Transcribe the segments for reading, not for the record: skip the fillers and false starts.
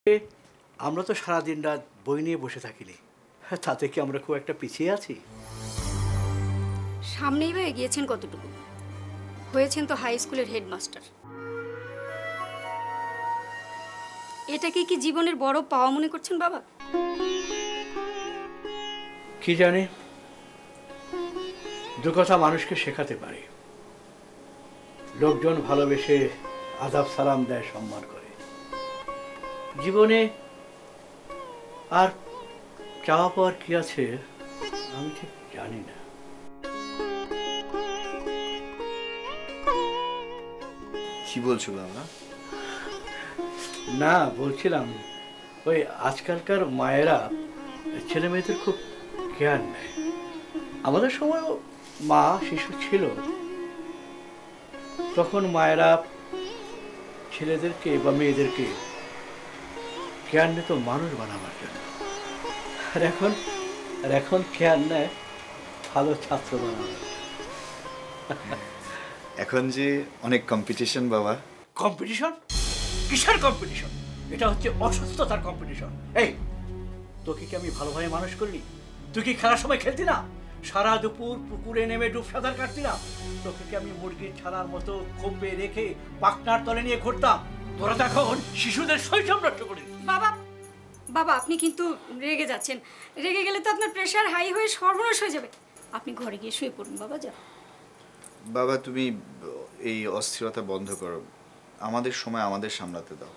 আমরা তো সারাদিন রাত বই নিয়ে বসে থাকিনি, তাতে কি আমরা খুব একটা পিছিয়ে আছি? সামনেই বা এগিয়েছেন কতটুকু? হয়েছেন তো হাই স্কুলের হেডমাস্টার। এটাকে কি জীবনের বড় পাওয়া মনে করছেন বাবা? কি জানি, দু কথা মানুষকে শেখাতে পারে। লোকজন ভালোবেসে আদাব সালাম দেয়, সম্মান করে। জীবনে আর চাওয়া পাওয়ার কি আছে আমি ঠিক জানি না। কি বলছো বাবা? না, বলছিলাম ওই আজকালকার মায়েরা ছেলে মেয়েদের খুব কেয়ার নেয়। আমাদের সময় মা শিশু ছিল, তখন মায়েরা ছেলেদেরকে বা মেয়েদেরকে কেয়ার নিত মানুষ বানাবার জন্য। আর এখন কেয়ার নেয় ভালো ছাত্র বানাবার। এখন যে অনেক কম্পিটিশন বাবা। কম্পিটিশন? কিসের কম্পিটিশন? এটা হচ্ছে অসুস্থতার কম্পিটিশন। এই, তোকে কি আমি ভালোভাবে মানুষ করিনি? তুই কি খেলার সময় খেলতি না? সারা দুপুর পুকুরে নেমে ডুব সাঁতার কাটতি না? তোকে কি আমি মুরগির ছানার মতো খোপে রেখে পাকনার তলে নিয়ে ঘুরতাম? তোরা তো এখন শিশুদের শৈশব নষ্ট করে দিস। বাবা, বাবা আপনি কিন্তু রেগে যাচ্ছেন। রেগে গেলে তো আপনার প্রেশার হাই হয়ে সর্বনাশ হয়ে যাবে। আপনি ঘরে গিয়ে শুয়ে পড়ুন বাবা, যা। বাবা তুমি এই অস্থিরতা বন্ধ করো, আমাদের সময় আমাদের সামলাতে দাও।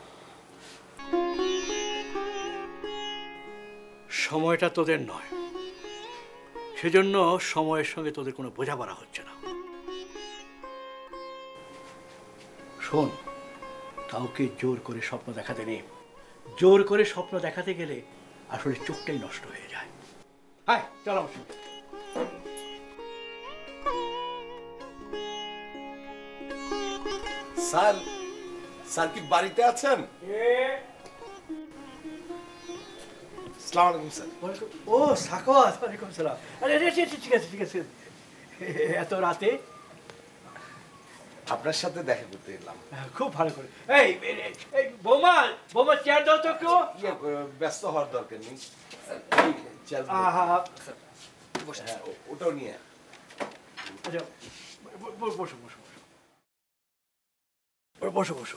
সময়টা তোদের নয়, সেজন্য সময়ের সঙ্গে তোদের কোনো বোঝাপড়া হচ্ছে না। শোন, কাউকে জোর করে স্বপ্ন দেখাতে নেই। জোর করে স্বপ্ন দেখাতে গেলে আসলে চোখটাই নষ্ট হয়ে যায়। হায়, চলো আমার সঙ্গে। স্যার, স্যার কি বাড়িতে আছেন? আসসালামু আলাইকুম স্যার। ও সাকওয়াত, ওয়ালাইকুম সালাম। আরে ঠিক আছে ঠিক আছে। এত রাতে? আপনার সাথে দেখা করতে এলাম। খুব ভালো করে। এই এই বৌমা, বৌমা চেয়ার দাও তো একটু। ব্যস্ত হওয়ার দরকার নেই। আহা, হ্যাঁ, ওটাও নিয়ে। আচ্ছা, বসো বসো বসো বসো বসো।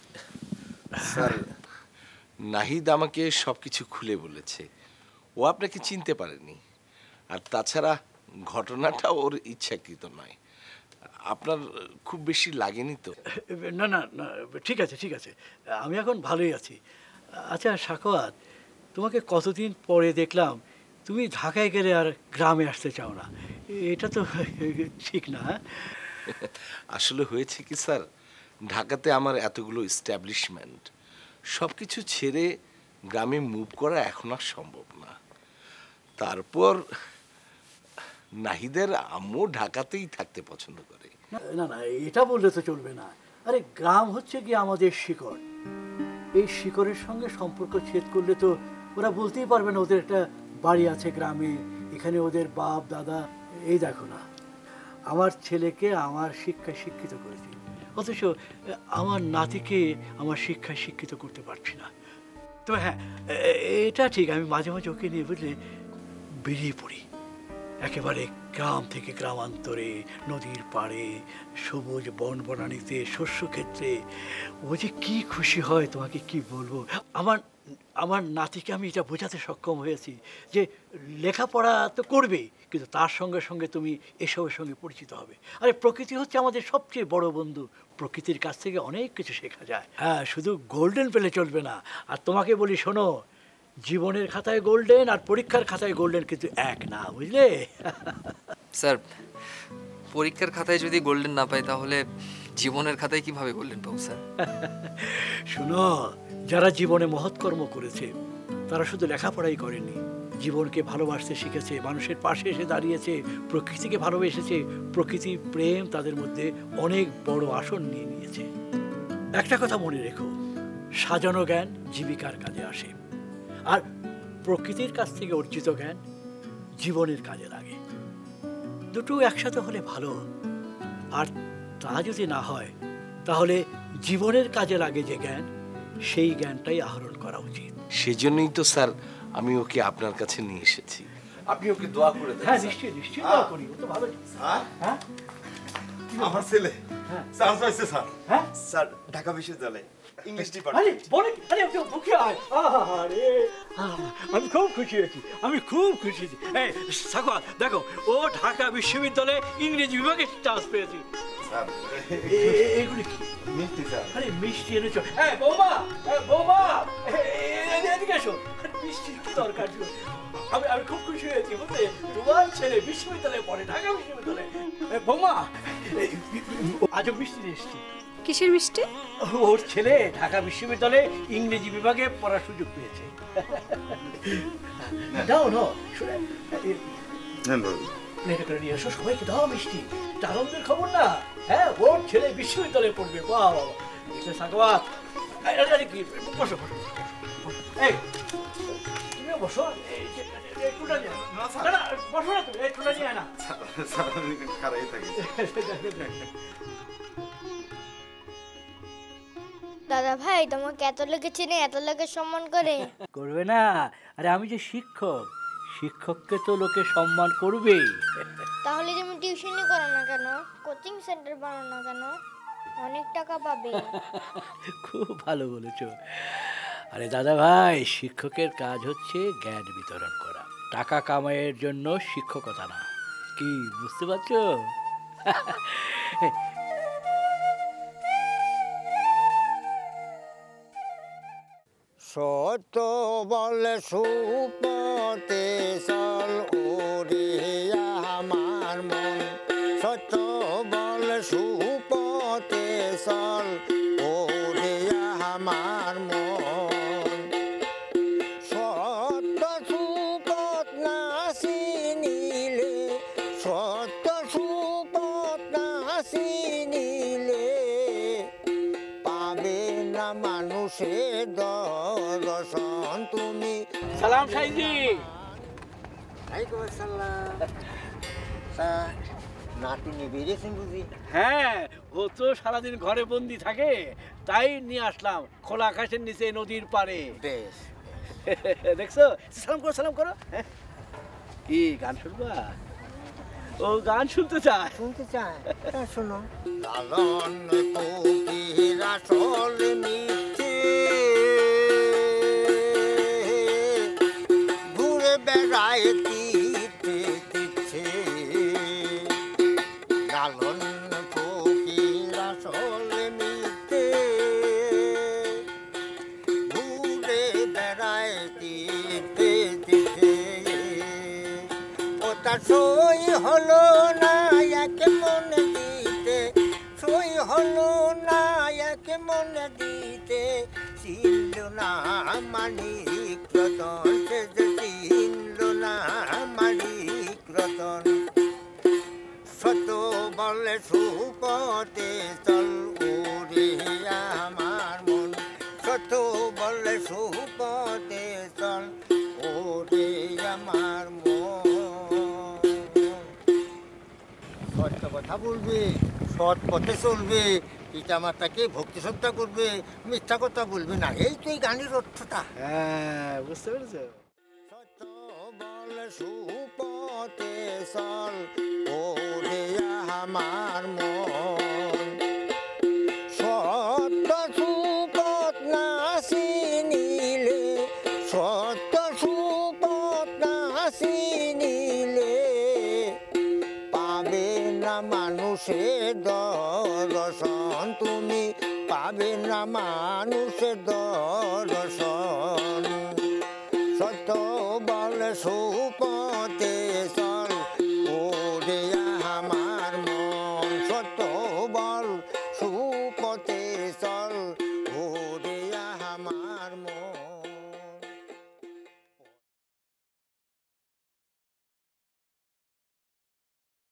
স্যার, নাহিদ আমাকে সবকিছু খুলে বলেছে। ও আপনাকে চিনতে পারেনি, আর তাছাড়া ঘটনাটা ওর ইচ্ছাকৃত নয়। আপনার খুব বেশি লাগেনি তো? না না না, ঠিক আছে ঠিক আছে, আমি এখন ভালোই আছি। আচ্ছা সাকওয়াত, তোমাকে কতদিন পরে দেখলাম তুমি ঢাকায় গেলে আর গ্রামে আসতে চাও না। এটা তো ঠিক না। আসলে হয়েছে কি স্যার, ঢাকাতে আমার এতগুলো এস্টাবলিশমেন্ট, সব কিছু ছেড়ে গ্রামে মুভ করা এখন আর সম্ভব না। তারপর নাহিদের আম্মু ঢাকাতেই থাকতে পছন্দ করে। না না, এটা বললে তো চলবে না। আরে গ্রাম হচ্ছে কি আমাদের শিকড়। এই শিকড়ের সঙ্গে সম্পর্ক ছেদ করলে তো ওরা বলতেই পারবে না ওদের একটা বাড়ি আছে গ্রামে, এখানে ওদের বাপ দাদা। এই দেখো না, আমার ছেলেকে আমার শিক্ষায় শিক্ষিত করেছি, অথচ আমার নাতিকে আমার শিক্ষায় শিক্ষিত করতে পারছি না। তো হ্যাঁ, এটা ঠিক, আমি মাঝে মাঝে ওকে নিয়ে বুঝলে বেরিয়ে পড়ি একেবারে গ্রাম থেকে গ্রামান্তরে, নদীর পাড়ে, সবুজ বন বনানীতে, শস্যক্ষেত্রে। ও যে কি খুশি হয় তোমাকে কি বলবো। আমার আমার নাতিকে আমি এটা বোঝাতে সক্ষম হয়েছি যে লেখাপড়া তো করবেই, কিন্তু তার সঙ্গে সঙ্গে তুমি এসবের সঙ্গে পরিচিত হবে। আরে প্রকৃতি হচ্ছে আমাদের সবচেয়ে বড় বন্ধু। প্রকৃতির কাছ থেকে অনেক কিছু শেখা যায়। হ্যাঁ, শুধু গোল্ডেন পেলে চলবে না। আর তোমাকে বলি শোনো, জীবনের খাতায় গোল্ডেন আর পরীক্ষার খাতায় গোল্ডেন কিন্তু এক না, বুঝলে? স্যার, পরীক্ষার খাতায় যদি গোল্ডেন না পাই তাহলে জীবনের খাতায় কিভাবে গোল্ডেন পাবো স্যার? শোনো, যারা জীবনে মহৎকর্ম করেছে তারা শুধু লেখাপড়াই করেনি, জীবনকে ভালোবাসতে শিখেছে, মানুষের পাশে এসে দাঁড়িয়েছে, প্রকৃতিকে ভালোবেসেছে। প্রকৃতি প্রেম তাদের মধ্যে অনেক বড় আসন নিয়ে নিয়েছে। একটা কথা মনে রেখো, সাজানো জ্ঞান জীবিকার কাজে আসে, আর প্রকৃতির কাছ থেকে অর্জিত জ্ঞান জীবনের কাজে লাগে। দুটো একসাথে হলে ভালো। আর তা যদি না হয়, তাহলে জীবনের কাজে লাগে যে জ্ঞান, সেই জ্ঞানটাই আহরণ করা উচিত। সেজন্যই তো স্যার আমি ওকে আপনার কাছে নিয়ে এসেছি। আপনি ওকে দোয়া করে দেন। হ্যাঁ, নিশ্চয়ই নিশ্চয়ই দোয়া করি, ও তো ভালো। হ্যাঁ আমার ছেলে চান্স পাইছে স্যার। হ্যাঁ, স্যার ঢাকা বিশ্ববিদ্যালয়ে ইংলিশ আরে ডিপার্টমেন্ট। বলে কি? আরে আপনি মুখে আয়। আরে আমি খুব খুশি হয়েছি, আমি খুব খুশি হয়েছি। এই সাকওয়াত, দেখো ও ঢাকা বিশ্ববিদ্যালয়ে ইংরেজি বিভাগে চান্স পেয়েছে। স্যার এগুলি কি? মিষ্টি স্যার। আরে মিষ্টি এনেছো? এই বৌমা, এই বৌমা, এদিকে এসো। আরে মিষ্টির কি দরকার ছিল? আমি খুব খুশি হয়েছি বুঝলে, তোমার ছেলে বিশ্ববিদ্যালয়ে পড়ে, ঢাকা বিশ্ববিদ্যালয়ে। বৌমা, আজও মিষ্টি নিয়ে এসছি। কিসের মিষ্টি? ওর ছেলে ঢাকা বিশ্ববিদ্যালয়ে ইংরেজি বিভাগে পড়ার সুযোগ পেয়েছে। দাও না, শুনে প্লেটে করে নিয়ে এসো, সবাইকে দাও মিষ্টি। এটা আনন্দের খবর না? হ্যাঁ, ওর ছেলে বিশ্ববিদ্যালয়ে পড়বে। বাহ বাবা, দেখলে সাকওয়াত। আরে কি, বসো বসো বসো। এই তুমিও বসো। এই টুটা নিয়ে আয়। না, স্যার। না, না, বসো না তুমি, এই টুটা নিয়ে আয় না। স্যার আমি খারাই থাকি। দাদা ভাই তোমাকে এত লোকে চিনে, এত লোকে সম্মান করে। করবে না? আরে আমি যে শিক্ষক, শিক্ষককে তো লোকে সম্মান করবেই। তাহলে তুমি টিউশনই করো না কেন, কোচিং সেন্টার বানাও না কেন, অনেক টাকা পাবে। খুব ভালো বলেছো। আরে দাদা ভাই, শিক্ষকের কাজ হচ্ছে জ্ঞান বিতরণ করা, টাকা কামাইয়ের জন্য শিক্ষকতা না। কি বুঝতে পারছো? সত্য বলে সুপতে চল ওরে আমার মন, সত্য বলে সুপতে চল ওরে আমার মন, সত্য সুপথ না চিনিলে, সত্য সুপথ না চিনিলে পাবে না মানুষের দর্শন তুমি। সালাম সাইজি। নাটুনি বেরিয়েছেন বুঝি? হ্যাঁ, ও তো সারাদিন ঘরে বন্দি থাকে, তাই নিয়ে আসলাম খোলা আকাশের নিচে নদীর পাড়ে। বেশ, দেখছো? সালাম করো, সালাম করো। কি গান শুনবা? ও গান শুনতে চায়। শুনতে চায়? তা শোনো। লালন কোকিল আসল মিথ্যে, ঘুরে বেড়ায় তীর্থে তীর্থে, লালন কোকিল আসল মিথ্যে, ঘুরে বেড়ায় তীর্থে তীর্থে, ওটা সই হলো না একে মনে দিতে, সই হলো না একে মনে দিতে, ছিল না মানিক রতন, সে যে ছিল না মানিক রতন, সত বলে সুপথে চল ওরে আমার মন, সত বলে সুপথে চল ওরে আমার মন। সত্য কথা বলবে, সৎ পথে চলবে, পিতা মাতাকে ভক্তি শ্রদ্ধা করবে, মিথ্যা কথা বলবে না, এই তো এই গানের অর্থটা। হ্যাঁ, বুঝতে পেরেছো? সত্য বলে সুপথে চল ওরে আমার মন, সত্য সুপথ না চিনিলে, সত্য সুপথ না চিনিলে পাবে না মানুষের দর্শন তুমি, পাবে না মানুষের দর্শন, সত্য বলে সুপথে চল